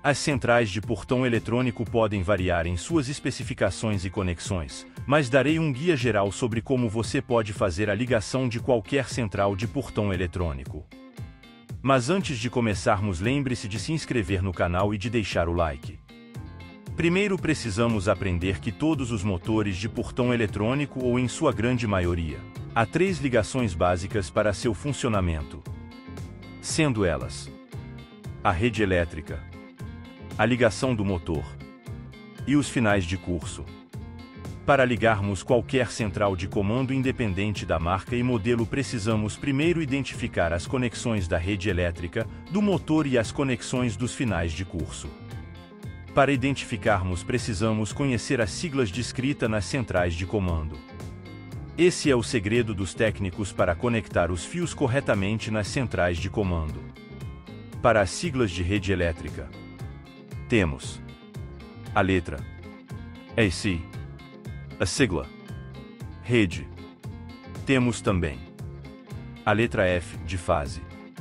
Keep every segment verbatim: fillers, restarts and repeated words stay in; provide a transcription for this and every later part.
As centrais de portão eletrônico podem variar em suas especificações e conexões, mas darei um guia geral sobre como você pode fazer a ligação de qualquer central de portão eletrônico. Mas antes de começarmos, lembre-se de se inscrever no canal e de deixar o like. Primeiro precisamos aprender que todos os motores de portão eletrônico, ou em sua grande maioria, há três ligações básicas para seu funcionamento, sendo elas a rede elétrica, a ligação do motor e os finais de curso. Para ligarmos qualquer central de comando, independente da marca e modelo, precisamos primeiro identificar as conexões da rede elétrica, do motor e as conexões dos finais de curso. Para identificarmos, precisamos conhecer as siglas descritas nas centrais de comando. Esse é o segredo dos técnicos para conectar os fios corretamente nas centrais de comando. Para as siglas de rede elétrica, temos a letra A C, a sigla rede. Temos também a letra F de fase,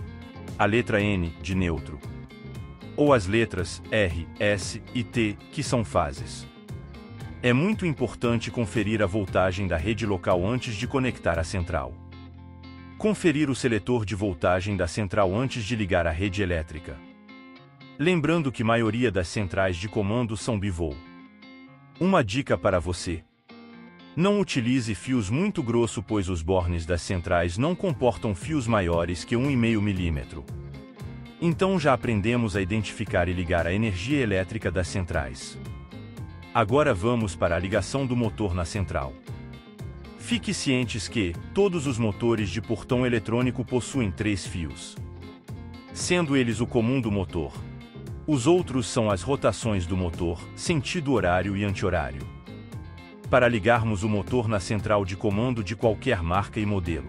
a letra N de neutro, ou as letras R, S e T, que são fases. É muito importante conferir a voltagem da rede local antes de conectar a central. Conferir o seletor de voltagem da central antes de ligar a rede elétrica. Lembrando que a maioria das centrais de comando são bivô. Uma dica para você: não utilize fios muito grossos, pois os bornes das centrais não comportam fios maiores que um vírgula cinco milímetros. Então já aprendemos a identificar e ligar a energia elétrica das centrais. Agora vamos para a ligação do motor na central. Fique cientes que todos os motores de portão eletrônico possuem três fios, sendo eles o comum do motor. Os outros são as rotações do motor, sentido horário e anti-horário. Para ligarmos o motor na central de comando de qualquer marca e modelo,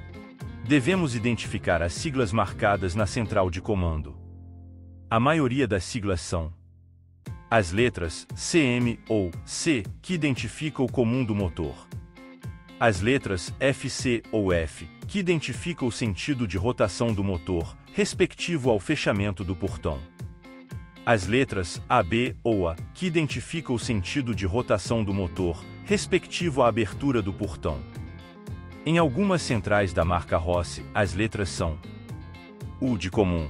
devemos identificar as siglas marcadas na central de comando. A maioria das siglas são as letras C M ou C, que identificam o comum do motor. As letras F C ou F, que identificam o sentido de rotação do motor, respectivo ao fechamento do portão. As letras A B ou A, que identificam o sentido de rotação do motor, respectivo à abertura do portão. Em algumas centrais da marca Rossi, as letras são U de comum,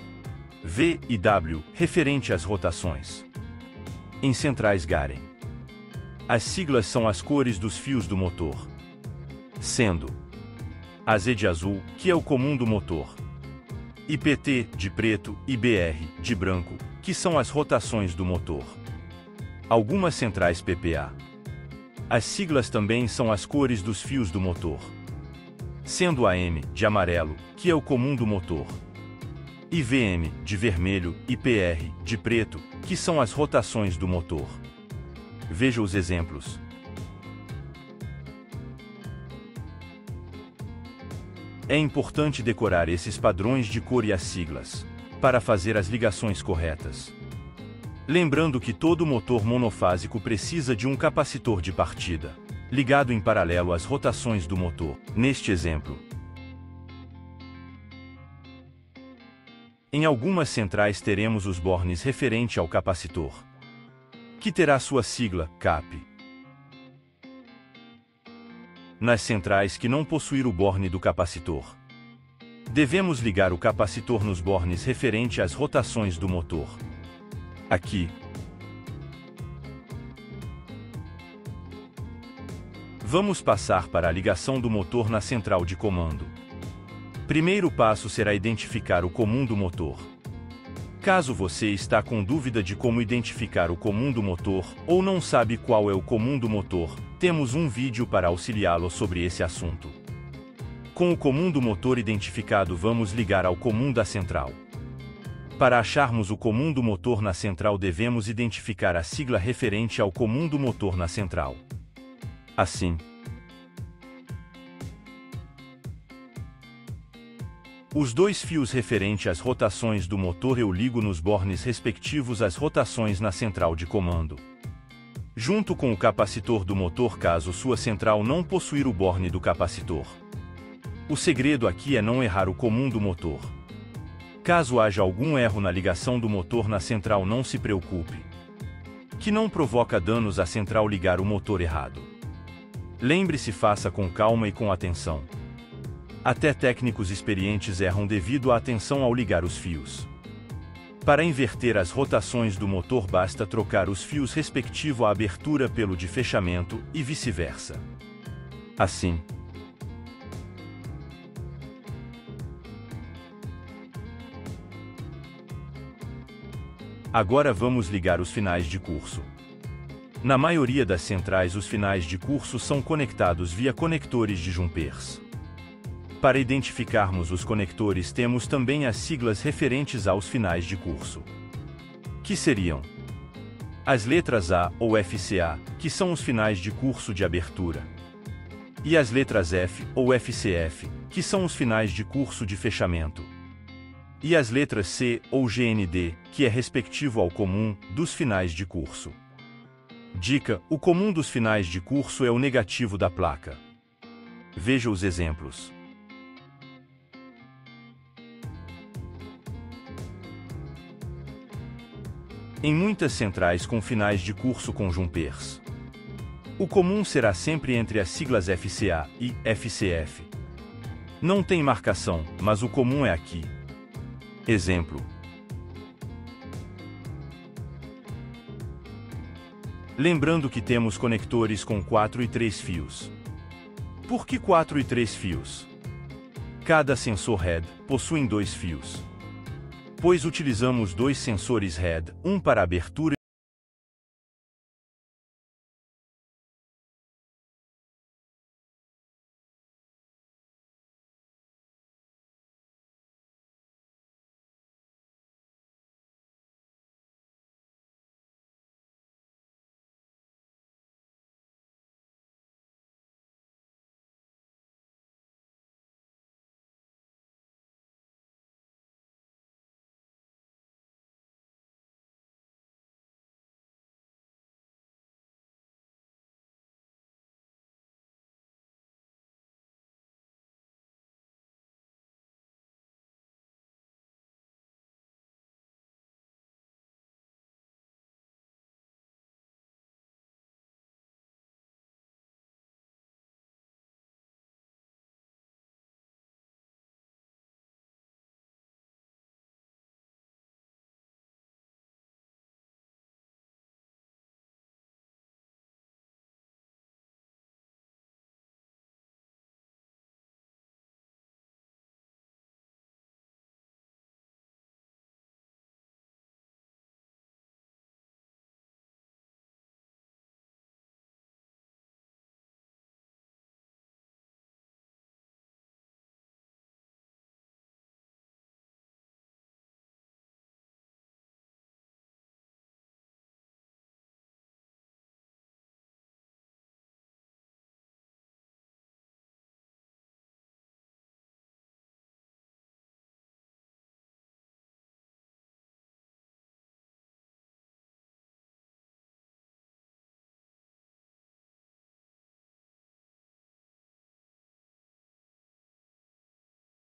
V e W, referente às rotações. Em centrais Garen, as siglas são as cores dos fios do motor, sendo A Z de azul, que é o comum do motor, I P T de preto e B R de branco, que são as rotações do motor. Algumas centrais P P A, as siglas também são as cores dos fios do motor, sendo A M de amarelo, que é o comum do motor, I V M de vermelho e P R de preto, que são as rotações do motor. Veja os exemplos. É importante decorar esses padrões de cor e as siglas, para fazer as ligações corretas. Lembrando que todo motor monofásico precisa de um capacitor de partida, ligado em paralelo às rotações do motor. Neste exemplo, em algumas centrais teremos os bornes referente ao capacitor, que terá sua sigla C A P. Nas centrais que não possuir o borne do capacitor, devemos ligar o capacitor nos bornes referente às rotações do motor. Aqui, vamos passar para a ligação do motor na central de comando. Primeiro passo será identificar o comum do motor. Caso você está com dúvida de como identificar o comum do motor, ou não sabe qual é o comum do motor, temos um vídeo para auxiliá-lo sobre esse assunto. Com o comum do motor identificado, vamos ligar ao comum da central. Para acharmos o comum do motor na central, devemos identificar a sigla referente ao comum do motor na central. Assim, os dois fios referentes às rotações do motor eu ligo nos bornes respectivos às rotações na central de comando, junto com o capacitor do motor caso sua central não possuir o borne do capacitor. O segredo aqui é não errar o comum do motor. Caso haja algum erro na ligação do motor na central, não se preocupe, que não provoca danos à central ligar o motor errado. Lembre-se, faça com calma e com atenção. Até técnicos experientes erram devido à atenção ao ligar os fios. Para inverter as rotações do motor, basta trocar os fios respectivo à abertura pelo de fechamento e vice-versa. Assim. Agora vamos ligar os finais de curso. Na maioria das centrais, os finais de curso são conectados via conectores de jumpers. Para identificarmos os conectores, temos também as siglas referentes aos finais de curso, que seriam as letras A ou F C A, que são os finais de curso de abertura, e as letras F ou F C F, que são os finais de curso de fechamento, e as letras C ou G N D, que é respectivo ao comum dos finais de curso. Dica: o comum dos finais de curso é o negativo da placa. Veja os exemplos. Em muitas centrais com finais de curso com jumpers, o comum será sempre entre as siglas F C A e F C F. Não tem marcação, mas o comum é aqui. Exemplo. Lembrando que temos conectores com quatro e três fios. Por que quatro e três fios? Cada sensor head possui dois fios, pois utilizamos dois sensores head, um para abertura